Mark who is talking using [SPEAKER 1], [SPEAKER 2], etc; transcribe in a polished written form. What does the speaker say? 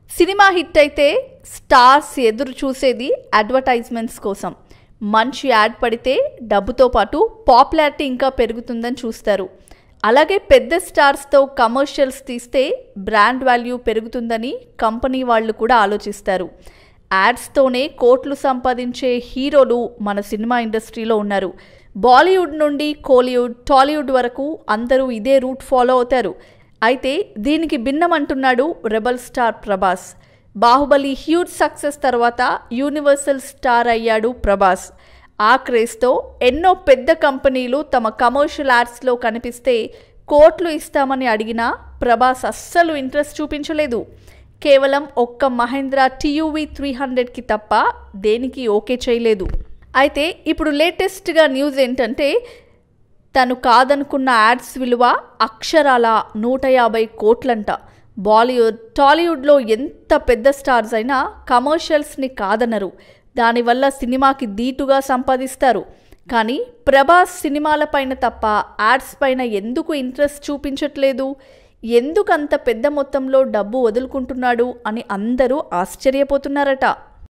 [SPEAKER 1] Cinema hit అయితే stars ఎదురు చూసేది అడ్వర్టైజ్మెంట్స్ కోసం. మంచి యాడ్ పడితే డబ్బుతో పాటు పాపులారిటీ ఇంకా పెరుగుతుందని చూస్తారు. అలాగే పెద్ద స్టార్స్తో కమర్షియల్స్ తీస్తే బ్రాండ్ వాల్యూ పెరుగుతుందని కంపెనీ వాళ్ళు కూడా ఆలోచిస్తారు. యాడ్స్తోనే కోట్లు సంపాదించే హీరోలు మన సినిమా ఇండస్ట్రీలో ఉన్నారు. బాలీవుడ్ నుండి కోలీవుడ్, టాలీవుడ్ వరకు అందరూ ఇదే రూట్ ఫాలో అవుతారు. అయితే దీనికి భిన్నమంటున్నాడు rebel star Prabhas. Baahubali huge success తర్వాత యూనివర్సల్ స్టార్ అయ్యాడు ప్రభాస్. ఆ క్రేజ్తో ఎన్నో పెద్ద కంపెనీలు తమ కమర్షియల్ యాడ్స్లో కనిపిస్తే కోట్లు ఇస్తామని అడిగినా ప్రభాస్ అస్సలు ఇంట్రెస్ట్ చూపించలేదు. కేవలం ఒక్క మహేంద్ర TUV 300కి తప్ప దేనికి ఓకే చేయలేదు. అయితే ఇప్పుడు లేటెస్ట్గా న్యూస్ ఏంటంటే తను కాదనుకున్న యాడ్స్ విలువ అక్షరాల 150 కోట్లంట. బాలీవుడ్, టాలీవుడ్లో ఎంత పెద్ద స్టార్స్ అయినా కమర్షియల్స్ని కాదనరు. దానివల్ల సినిమాకి ధీటుగా సంపాదిస్తారు. కానీ ప్రభాస్ సినిమాలపైన తప్ప యాడ్స్ పైన ఎందుకు ఇంట్రెస్ట్ చూపించట్లేదు, ఎందుకు అంత పెద్ద మొత్తంలో డబ్బు వదులుకుంటున్నాడు అని అందరూ ఆశ్చర్యపోతున్నారట.